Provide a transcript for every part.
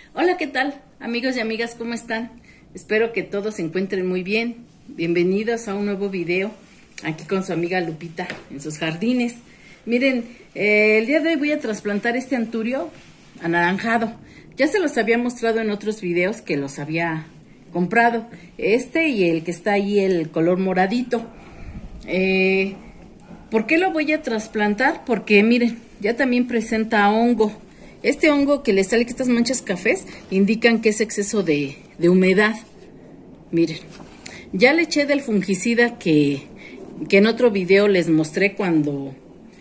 Hola, ¿qué tal? Amigos y amigas, ¿cómo están? Espero que todos se encuentren muy bien. Bienvenidos a un nuevo video aquí con su amiga Lupita en sus jardines. Miren, el día de hoy voy a trasplantar este anturio anaranjado. Ya se los había mostrado en otros videos que los había comprado. Este y el que está ahí, el color moradito. ¿Por qué lo voy a trasplantar? Porque miren, ya también presenta hongo. Este hongo que le sale, que estas manchas cafés, indican que es exceso de humedad. Miren, ya le eché del fungicida que en otro video les mostré cuando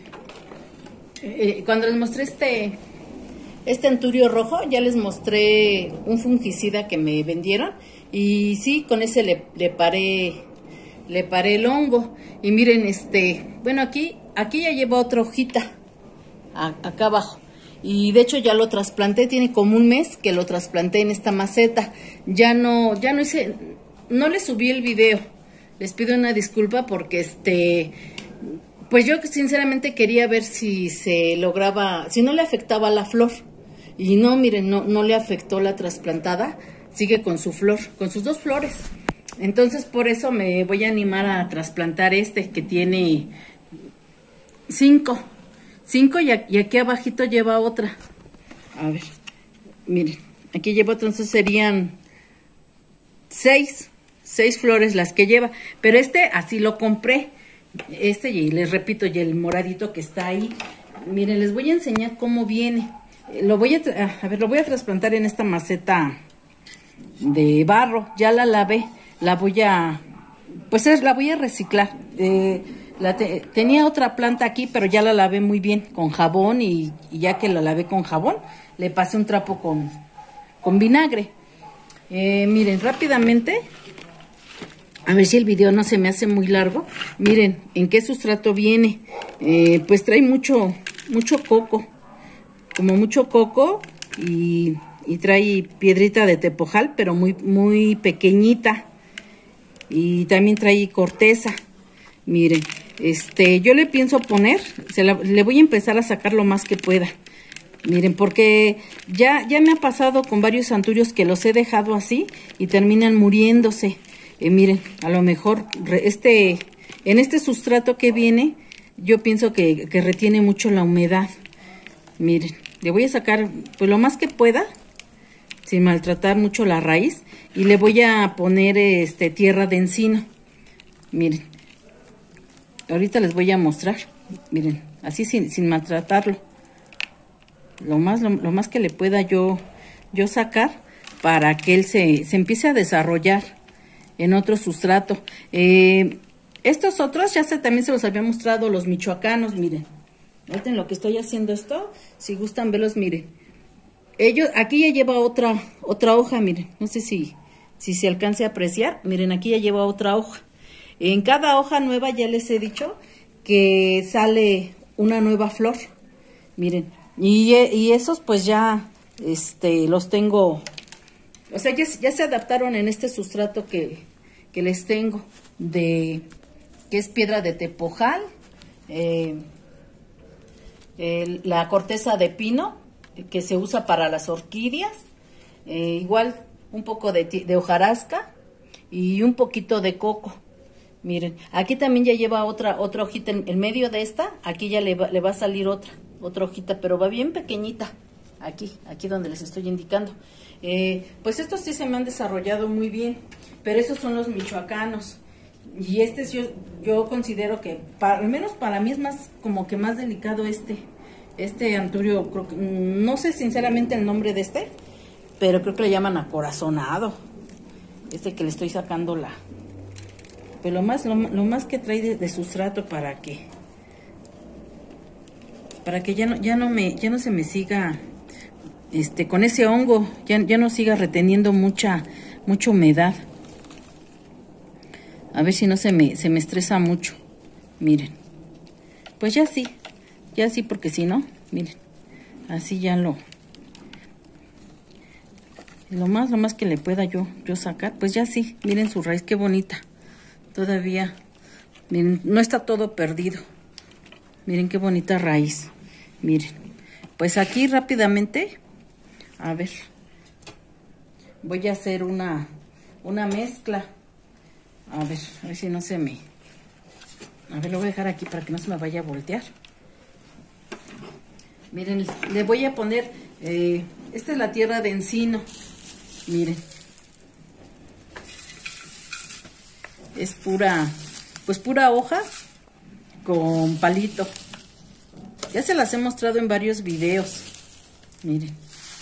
les mostré este anturio rojo. Ya les mostré un fungicida que me vendieron y sí, con ese le paré el hongo. Y miren, bueno, aquí ya lleva otra hojita acá abajo. Y de hecho ya lo trasplanté, tiene como un mes que lo trasplanté en esta maceta. Ya no hice, no le subí el video. Les pido una disculpa porque pues yo sinceramente quería ver si se lograba, si no le afectaba la flor. Y no, miren, no le afectó la trasplantada, sigue con su flor, con sus dos flores. Entonces por eso me voy a animar a trasplantar que tiene 5 y aquí abajito lleva otra. A ver, miren, aquí lleva otra, entonces serían 6 flores las que lleva. Pero así lo compré. Y les repito, y el moradito que está ahí. Miren, les voy a enseñar cómo viene. Lo voy a trasplantar en esta maceta de barro. Ya la lavé. La voy a reciclar. Tenía otra planta aquí, pero ya la lavé muy bien con jabón y ya que la lavé con jabón, le pasé un trapo con vinagre. Miren, rápidamente, a ver si el video no se me hace muy largo. Miren, en qué sustrato viene. Pues trae mucho coco, como mucho coco y trae piedrita de tepojal, pero muy pequeñita. Y también trae corteza. Miren, yo le pienso poner, le voy a empezar a sacar lo más que pueda. Miren, porque ya me ha pasado con varios anturios que los he dejado así y terminan muriéndose. Miren, a lo mejor en este sustrato que viene, yo pienso que retiene mucho la humedad. Miren, le voy a sacar pues lo más que pueda, sin maltratar mucho la raíz, y le voy a poner tierra de encino. Miren, ahorita les voy a mostrar. Miren, así sin maltratarlo. Lo más que le pueda yo sacar para que él se empiece a desarrollar en otro sustrato. Estos otros también se los había mostrado, los michoacanos. Miren, ahorita en lo que estoy haciendo esto, si gustan verlos, miren. Aquí ya lleva otra hoja, miren. No sé si se alcance a apreciar. Miren, aquí ya lleva otra hoja. En cada hoja nueva ya les he dicho que sale una nueva flor. Miren, y esos pues ya los tengo, o sea, ya se adaptaron en este sustrato que les tengo, que es piedra de tepojal, la corteza de pino, que se usa para las orquídeas, igual un poco de hojarasca y un poquito de coco. Miren, aquí también ya lleva otra hojita en medio de esta. Aquí ya le va a salir otra hojita, pero va bien pequeñita. Aquí donde les estoy indicando. Pues estos sí se me han desarrollado muy bien, pero esos son los michoacanos. Y yo considero que, al menos para mí, es más como que más delicado este anturio. Creo que, no sé sinceramente el nombre de pero creo que le llaman acorazonado. Que le estoy sacando pero lo más que trae de sustrato para que ya no se me siga con ese hongo, ya no siga reteniendo mucha humedad. A ver si no se me estresa mucho. Miren, pues ya sí, porque si no, miren, así ya lo más que le pueda yo sacar, pues ya sí. Miren su raíz, qué bonita. Todavía, miren, no está todo perdido. Miren qué bonita raíz. Miren, pues aquí rápidamente, a ver, voy a hacer una mezcla. A ver si no se me... A ver, lo voy a dejar aquí para que no se me vaya a voltear. Miren, le voy a poner... esta es la tierra de encino. Miren. Es pura... Pues pura hoja con palito. Ya se las he mostrado en varios videos. Miren.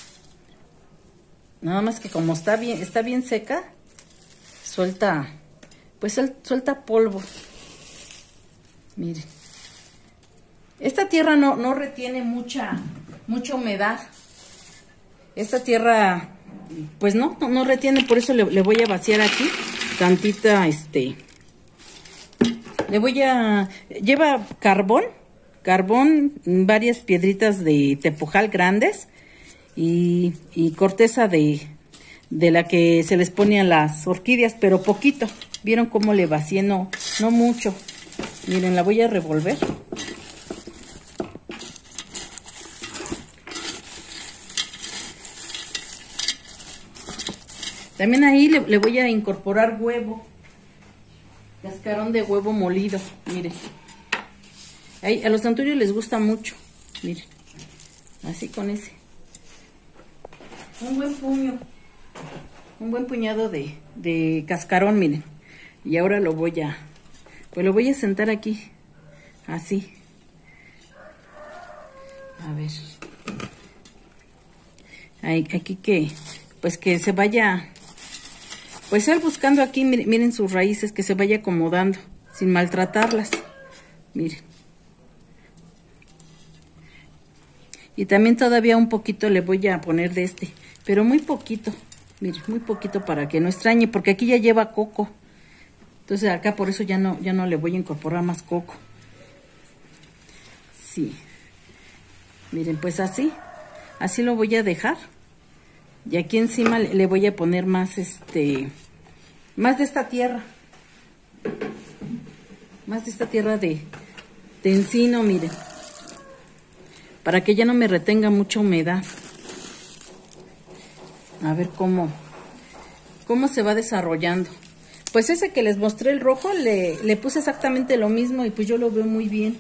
Nada más que como está bien seca, suelta... Pues suelta polvo. Miren. Esta tierra no retiene mucha humedad. Esta tierra, pues no retiene, por eso le voy a vaciar aquí tantita, lleva carbón, varias piedritas de tepojal grandes y corteza de la que se les pone a las orquídeas, pero poquito. ¿Vieron cómo le vacié? No mucho. Miren, la voy a revolver. También ahí le voy a incorporar huevo. Cascarón de huevo molido. Miren. Ahí, a los anturios les gusta mucho. Miren. Así con ese. Un buen puño. Un buen puñado de cascarón, miren. Y ahora lo voy a sentar aquí. Así. A ver. Aquí que se vaya, pues ir buscando aquí, miren sus raíces, que se vaya acomodando, sin maltratarlas. Miren. Y también todavía un poquito le voy a poner de pero muy poquito. Miren, muy poquito para que no extrañe, porque aquí ya lleva coco. Entonces acá por eso ya no le voy a incorporar más coco. Sí. Miren, pues así lo voy a dejar. Y aquí encima le voy a poner más más de esta tierra. Más de esta tierra de encino, miren. Para que ya no me retenga mucha humedad. A ver cómo se va desarrollando. Pues ese que les mostré, el rojo, le puse exactamente lo mismo y pues yo lo veo muy bien.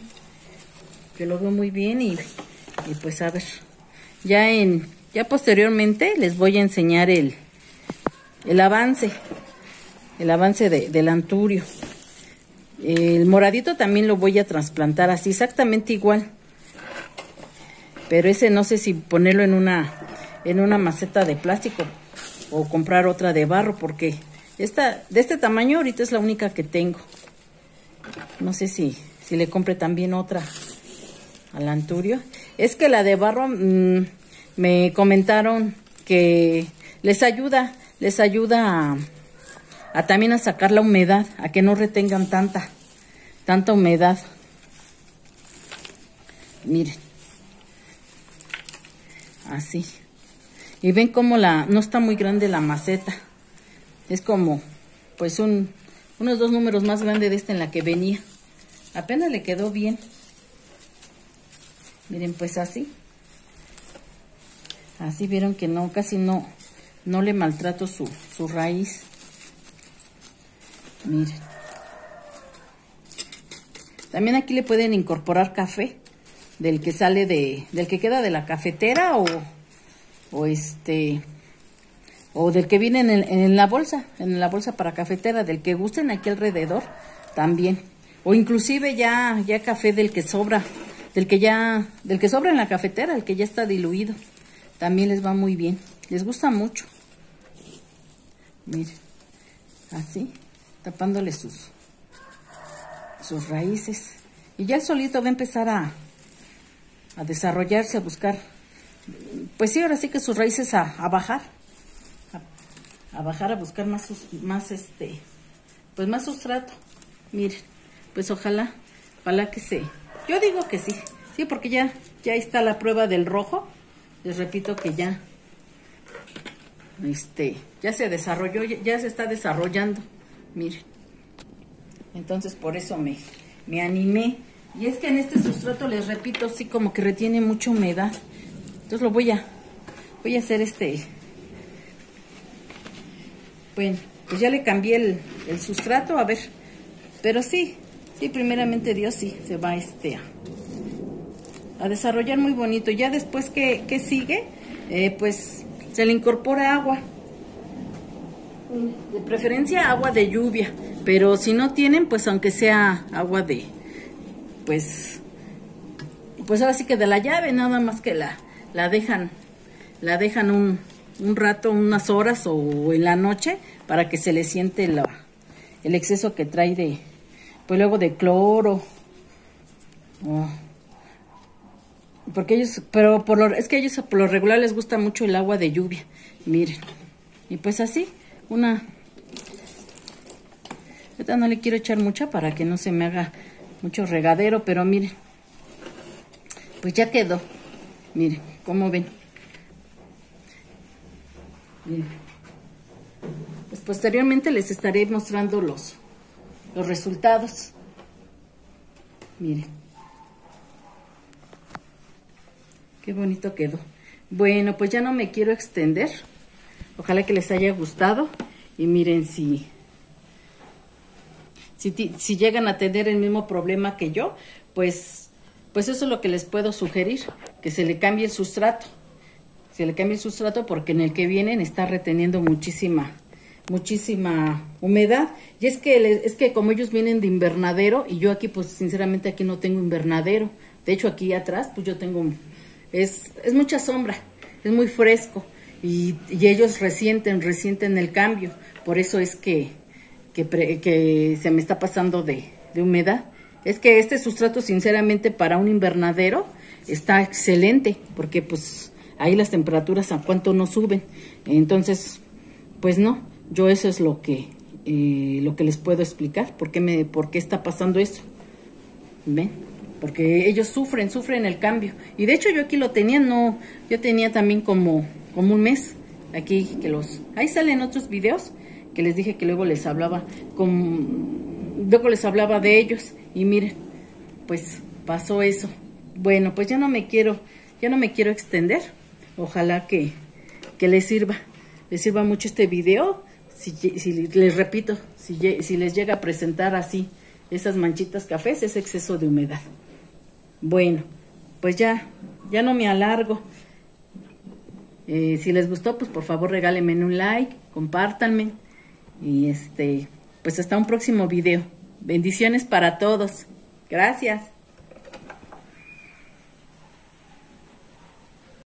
Y pues a ver, ya posteriormente les voy a enseñar el avance del anturio. El moradito también lo voy a trasplantar así, exactamente igual. Pero ese no sé si ponerlo en una maceta de plástico o comprar otra de barro, porque esta de este tamaño ahorita es la única que tengo. No sé si le compre también otra al anturio. Es que la de barro me comentaron que les ayuda a también a sacar la humedad, a que no retengan tanta humedad. Miren. Así. Y ven cómo no está muy grande la maceta. Es como, pues unos 2 números más grande de esta en la que venía. Apenas le quedó bien. Miren, pues así. Así vieron que casi no le maltrato su raíz. Miren. También aquí le pueden incorporar café. Del que sale del que queda de la cafetera o del que viene en la bolsa para cafetera, del que gusten aquí alrededor también. O inclusive ya café del que sobra, del que sobra en la cafetera, el que ya está diluido. También les va muy bien, les gusta mucho. Miren, así, tapándole sus raíces. Y ya el solito va a empezar a desarrollarse, a buscar, pues sí, ahora sí que sus raíces a bajar, a buscar más sustrato. Miren, pues ojalá que yo digo que sí, porque ya está la prueba del rojo. Les repito que ya se desarrolló, ya se está desarrollando. Miren, entonces por eso me animé. Y es que en este sustrato, les repito, sí como que retiene mucha humedad. Entonces lo voy a hacer Bueno, pues ya le cambié el sustrato, a ver. Pero sí, primeramente Dios sí, se va a desarrollar muy bonito. Ya después que sigue, pues se le incorpora agua. De preferencia agua de lluvia, pero si no tienen, pues aunque sea agua de, pues ahora sí que de la llave, nada más que la dejan un rato, unas horas o en la noche, para que se le siente el exceso que trae de, pues luego de cloro. Porque ellos, pero es que a ellos por lo regular les gusta mucho el agua de lluvia. Miren, y pues así, ahorita no le quiero echar mucha para que no se me haga mucho regadero, pero miren, pues ya quedó. Miren, ¿cómo ven? Miren. Pues posteriormente les estaré mostrando los resultados. Miren. Qué bonito quedó. Bueno, pues ya no me quiero extender. Ojalá que les haya gustado. Y miren, si llegan a tener el mismo problema que yo, pues eso es lo que les puedo sugerir, que se le cambie el sustrato. Se le cambie el sustrato porque en el que vienen está reteniendo muchísima humedad. Y es que como ellos vienen de invernadero, y yo aquí, pues sinceramente aquí no tengo invernadero. De hecho, aquí atrás, pues yo tengo, es mucha sombra, es muy fresco. Y ellos resienten el cambio. Por eso es que se me está pasando de humedad. Es que este sustrato, sinceramente, para un invernadero está excelente, porque pues ahí las temperaturas a cuánto no suben. Entonces, pues no, yo eso es lo que les puedo explicar, por qué está pasando eso. ¿Ven? Porque ellos sufren el cambio. Y de hecho yo aquí lo tenía, yo tenía también como un mes aquí, ahí salen otros videos que les dije que luego les hablaba de ellos. Y miren, pues pasó eso. Bueno, pues ya no me quiero extender. Ojalá que les sirva mucho este video. Si les repito, si les llega a presentar así esas manchitas cafés, es exceso de humedad. Bueno, pues ya no me alargo. Si les gustó, pues por favor regálenme un like, compártanme. Y pues hasta un próximo video. Bendiciones para todos. Gracias.